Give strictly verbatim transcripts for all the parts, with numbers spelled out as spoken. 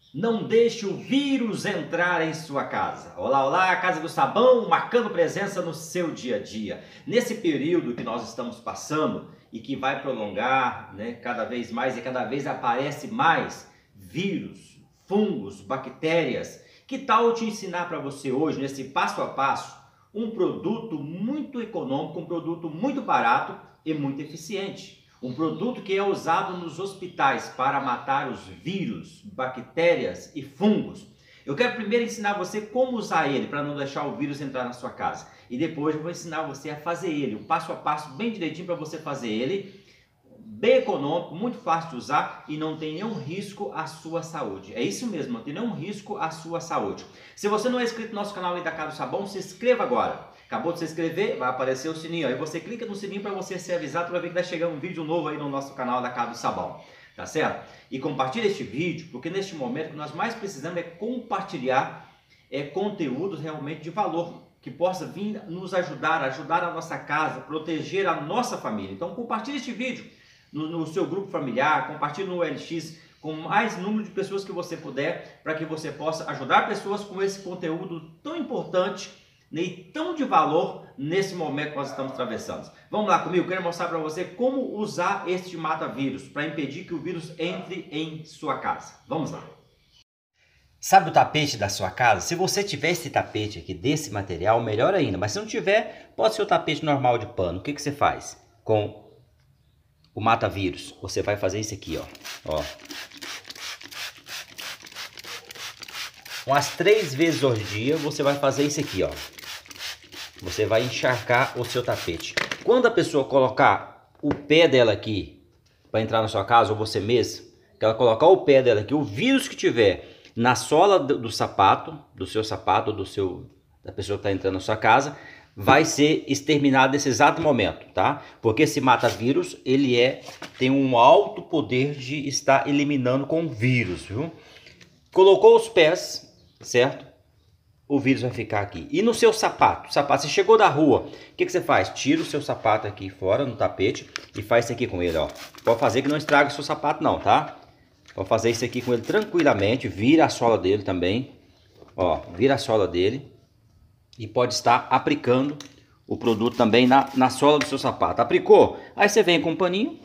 Não deixe o vírus entrar em sua casa. Olá, olá, Casa do Sabão, marcando presença no seu dia a dia. Nesse período que nós estamos passando e que vai prolongar, né, cada vez mais e cada vez aparece mais vírus, fungos, bactérias. Que tal eu te ensinar para você hoje, nesse passo a passo, um produto muito econômico, um produto muito barato e muito eficiente. Um produto que é usado nos hospitais para matar os vírus, bactérias e fungos. Eu quero primeiro ensinar você como usar ele para não deixar o vírus entrar na sua casa. E depois eu vou ensinar você a fazer ele, o passo a passo bem direitinho para você fazer ele. Bem econômico, muito fácil de usar e não tem nenhum risco à sua saúde. É isso mesmo, não tem nenhum risco à sua saúde. Se você não é inscrito no nosso canal aí da Casa do Sabão, se inscreva agora. Acabou de se inscrever, vai aparecer o sininho. Aí você clica no sininho para você ser avisado toda vez que vai chegar um vídeo novo aí no nosso canal da Casa do Sabão. Tá certo? E compartilhe este vídeo, porque neste momento o que nós mais precisamos é compartilhar é, conteúdos realmente de valor, que possa vir nos ajudar, ajudar a nossa casa, proteger a nossa família. Então compartilhe este vídeo no, no seu grupo familiar, compartilhe no L X com mais número de pessoas que você puder, para que você possa ajudar pessoas com esse conteúdo tão importante e tão de valor nesse momento que nós estamos atravessando. Vamos lá comigo, quero mostrar para você como usar este mata-vírus para impedir que o vírus entre em sua casa. Vamos lá. Sabe o tapete da sua casa? Se você tiver esse tapete aqui desse material, melhor ainda. Mas se não tiver, pode ser o tapete normal de pano. O que, que você faz com o mata-vírus? Você vai fazer isso aqui, ó. ó. Umas três vezes ao dia você vai fazer isso aqui, ó. Você vai encharcar o seu tapete. Quando a pessoa colocar o pé dela aqui para entrar na sua casa, ou você mesmo, que ela colocar o pé dela aqui, o vírus que tiver na sola do, do sapato, do seu sapato, do seu, da pessoa que está entrando na sua casa, vai ser exterminado nesse exato momento, tá? Porque esse mata-vírus, ele é, tem um alto poder de estar eliminando com o vírus, viu? Colocou os pés, certo? O vírus vai ficar aqui. E no seu sapato, sapato, você chegou da rua, o que, que você faz? Tira o seu sapato aqui fora no tapete e faz isso aqui com ele, ó. Pode fazer que não estrague o seu sapato não, tá? Pode fazer isso aqui com ele tranquilamente, vira a sola dele também, ó, vira a sola dele e pode estar aplicando o produto também na, na sola do seu sapato. Aplicou? Aí você vem com um paninho,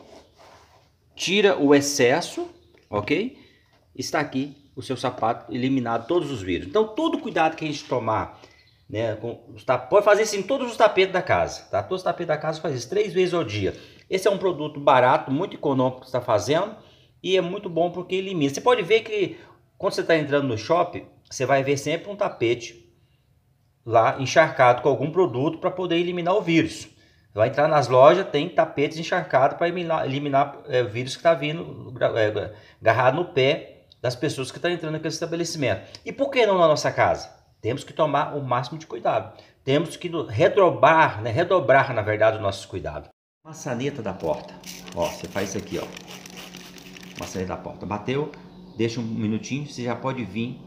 tira o excesso, ok? Está aqui o seu sapato, eliminado todos os vírus. Então todo cuidado que a gente tomar, né, com os tap... pode fazer isso em todos os tapetes da casa, tá? Todos os tapetes da casa faz isso três vezes ao dia. Esse é um produto barato, muito econômico que você está fazendo e é muito bom porque elimina. Você pode ver que quando você está entrando no shopping, você vai ver sempre um tapete lá encharcado com algum produto para poder eliminar o vírus. Vai entrar nas lojas, tem tapetes encharcados para eliminar, eliminar é, vírus que está vindo é, agarrado no pé das pessoas que estão entrando naquele estabelecimento. E por que não na nossa casa? Temos que tomar o máximo de cuidado. Temos que redobrar, né? redobrar, na verdade, os nossos cuidados. Maçaneta da porta. Ó, você faz isso aqui, ó. Maçaneta da porta. Bateu, deixa um minutinho, você já pode vir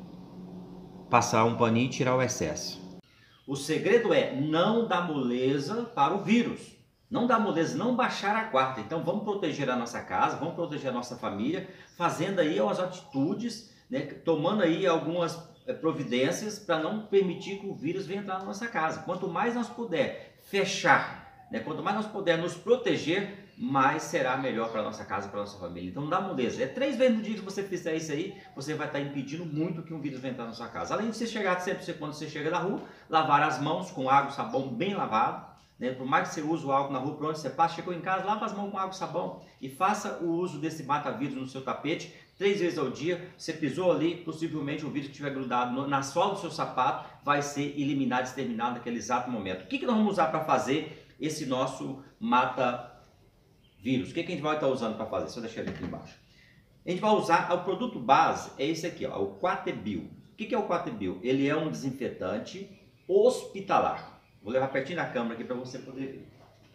passar um paninho e tirar o excesso. O segredo é não dar moleza para o vírus. Não dá moleza, não baixar a guarda. Então vamos proteger a nossa casa, vamos proteger a nossa família, fazendo aí as atitudes, né, tomando aí algumas é, providências para não permitir que o vírus venha entrar na nossa casa. Quanto mais nós puder fechar, né, quanto mais nós puder nos proteger, mais será melhor para a nossa casa, para a nossa família. Então não dá moleza. É três vezes no dia que você fizer isso aí, você vai estar impedindo muito que um vírus venha entrar na sua casa. Além de você chegar sempre, quando você chega da rua, lavar as mãos com água e sabão bem lavado. Né? Por mais que você use o álcool na rua, por onde você passa, chegou em casa, lava as mãos com água e sabão e faça o uso desse mata-vírus no seu tapete três vezes ao dia. Você pisou ali, possivelmente o vírus que estiver grudado no, na sola do seu sapato vai ser eliminado, exterminado naquele exato momento. O que, que nós vamos usar para fazer esse nosso mata-vírus? O que, que a gente vai estar usando para fazer? Só deixar ele aqui embaixo. A gente vai usar o produto base, é esse aqui, ó, o Quatebil. O que, que é o Quatebil? Ele é um desinfetante hospitalar. Vou levar pertinho da câmera aqui para você poder ver.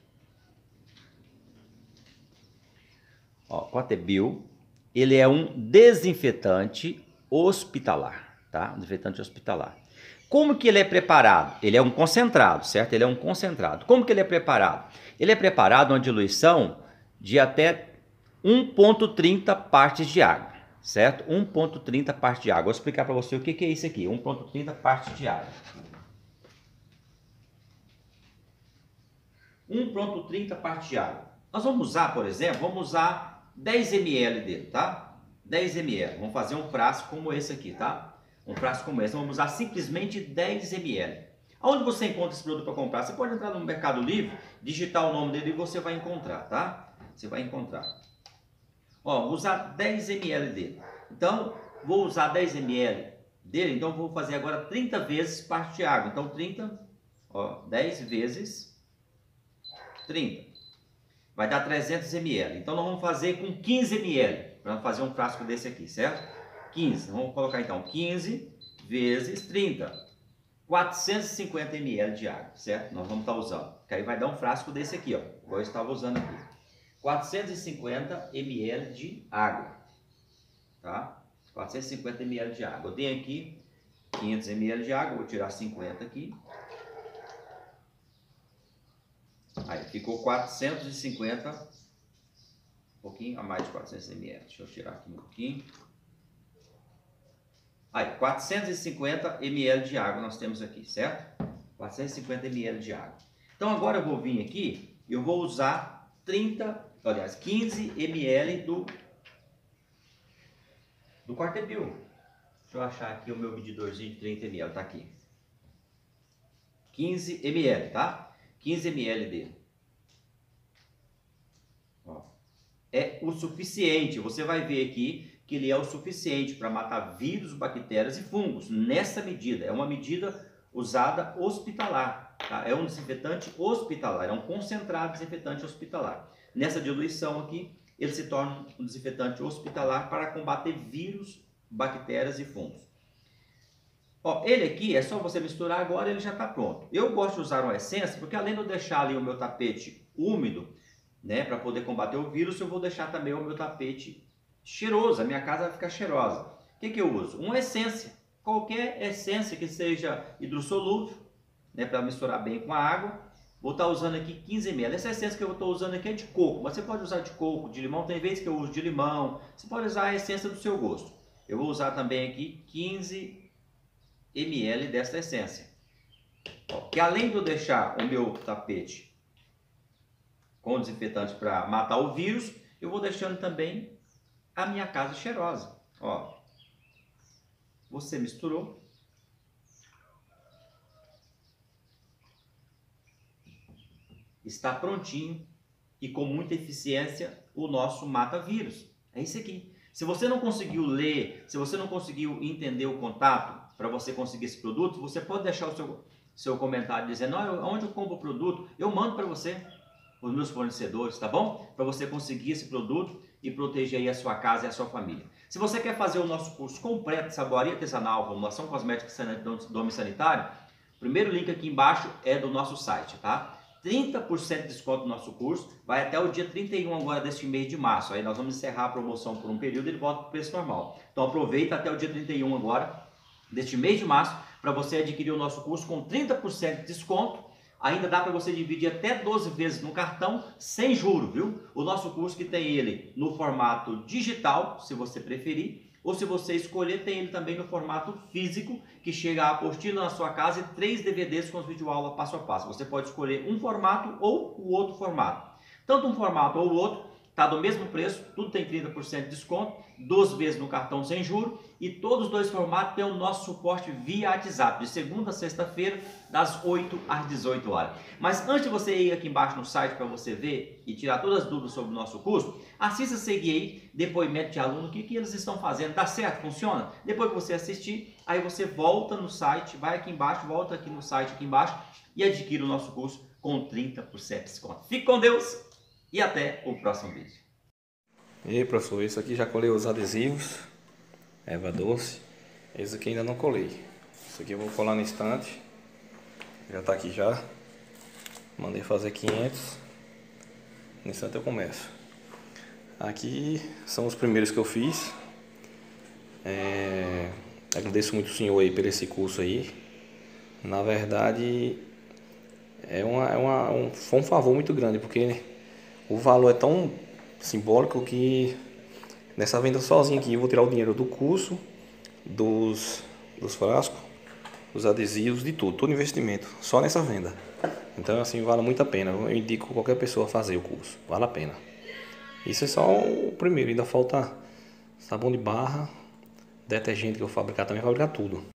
Ó, Quatebil, ele é um desinfetante hospitalar, tá? Um desinfetante hospitalar. Como que ele é preparado? Ele é um concentrado, certo? Ele é um concentrado. Como que ele é preparado? Ele é preparado uma diluição de até um ponto trinta partes de água, certo? um ponto trinta parte de água. Vou explicar para você o que, que é isso aqui, um ponto trinta parte de água. um ponto trinta parte de água. Nós vamos usar, por exemplo, vamos usar dez mililitros dele, tá? dez mililitros. Vamos fazer um frasco como esse aqui, tá? Um frasco como esse. Vamos usar simplesmente dez mililitros. Aonde você encontra esse produto para comprar? Você pode entrar no Mercado Livre, digitar o nome dele e você vai encontrar, tá? Você vai encontrar. Ó, vou usar dez mililitros dele. Então, vou usar dez mililitros dele, então vou fazer agora trinta vezes parte de água. Então, trinta, ó, dez vezes trinta. Vai dar trezentos mililitros. Então, nós vamos fazer com quinze mililitros, para fazer um frasco desse aqui, certo? quinze. Vamos colocar, então, quinze vezes trinta. quatrocentos e cinquenta mililitros de água, certo? Nós vamos estar usando. Que aí vai dar um frasco desse aqui, ó. Igual eu estava usando aqui. quatrocentos e cinquenta mililitros de água, tá? quatrocentos e cinquenta mililitros de água. Eu tenho aqui quinhentos mililitros de água, vou tirar cinquenta aqui. Aí ficou quatrocentos e cinquenta, um pouquinho a mais de quatrocentos mililitros. Deixa eu tirar aqui um pouquinho. Aí, quatrocentos e cinquenta mililitros de água nós temos aqui, certo? quatrocentos e cinquenta mililitros de água. Então agora eu vou vir aqui, eu vou usar trinta, aliás, quinze mililitros do, do Quartepil. Deixa eu achar aqui o meu medidorzinho de trinta mililitros, tá aqui. quinze mililitros, tá? quinze mililitros dele. Ó, é o suficiente, você vai ver aqui que ele é o suficiente para matar vírus, bactérias e fungos, nessa medida. É uma medida usada hospitalar, tá? É um desinfetante hospitalar, é um concentrado desinfetante hospitalar. Nessa diluição aqui, ele se torna um desinfetante hospitalar para combater vírus, bactérias e fungos. Ó, ele aqui é só você misturar agora, ele já está pronto. Eu gosto de usar uma essência, porque além de eu deixar ali o meu tapete úmido, né, para poder combater o vírus, eu vou deixar também o meu tapete cheiroso, a minha casa vai ficar cheirosa. O que, que eu uso? Uma essência, qualquer essência que seja hidrossolúvel, né, para misturar bem com a água. Vou estar usando aqui quinze mililitros. Essa essência que eu estou usando aqui é de coco, mas você pode usar de coco, de limão, tem vezes que eu uso de limão, você pode usar a essência do seu gosto. Eu vou usar também aqui quinze mililitros dessa essência. Ó, que além de eu deixar o meu tapete com desinfetante para matar o vírus, eu vou deixando também a minha casa cheirosa. Ó, você misturou. Está prontinho e com muita eficiência o nosso mata-vírus. É isso aqui. Se você não conseguiu ler, se você não conseguiu entender o contato para você conseguir esse produto, você pode deixar o seu, seu comentário dizendo, não, onde eu compro o produto, eu mando para você, os meus fornecedores, tá bom? Para você conseguir esse produto e proteger aí a sua casa e a sua família. Se você quer fazer o nosso curso completo de saboaria artesanal, formulação cosmética e dome sanitário, o primeiro link aqui embaixo é do nosso site, tá? trinta por cento de desconto no nosso curso, vai até o dia trinta e um agora deste mês de março. Aí nós vamos encerrar a promoção por um período e ele volta para o preço normal. Então aproveita até o dia trinta e um agora deste mês de março para você adquirir o nosso curso com trinta por cento de desconto. Ainda dá para você dividir até doze vezes no cartão sem juro, viu? O nosso curso que tem ele no formato digital, se você preferir, ou se você escolher, tem ele também no formato físico, que chega a apostila na sua casa e três D V Ds com os videoaulas passo a passo. Você pode escolher um formato ou o outro formato. Tanto um formato ou o outro, está do mesmo preço, tudo tem trinta por cento de desconto, doze vezes no cartão sem juro, e todos os dois formatos têm o nosso suporte via WhatsApp, de segunda a sexta-feira, das oito às dezoito horas. Mas antes de você ir aqui embaixo no site para você ver e tirar todas as dúvidas sobre o nosso curso, assista seguir aí depoimento de aluno, o que, que eles estão fazendo, tá certo? Funciona? Depois que você assistir, aí você volta no site, vai aqui embaixo, volta aqui no site aqui embaixo e adquire o nosso curso com trinta por cento de desconto. Fique com Deus e até o próximo vídeo. E aí, professor, isso aqui já colei os adesivos, erva doce. Esse aqui ainda não colei. Isso aqui eu vou colar no estante. Já tá aqui já. Mandei fazer quinhentos. No instante eu começo. Aqui são os primeiros que eu fiz. É... Agradeço muito o senhor aí por esse curso aí. Na verdade, é uma, é uma, um, foi um favor muito grande, porque o valor é tão simbólico que Nessa venda sozinha aqui eu vou tirar o dinheiro do curso, dos, dos frascos, dos adesivos, de tudo, todo investimento, só nessa venda. Então assim, vale muito a pena, eu indico qualquer pessoa a fazer o curso, vale a pena. Isso é só o primeiro, ainda falta sabão de barra, detergente que eu vou fabricar também, fabricar tudo.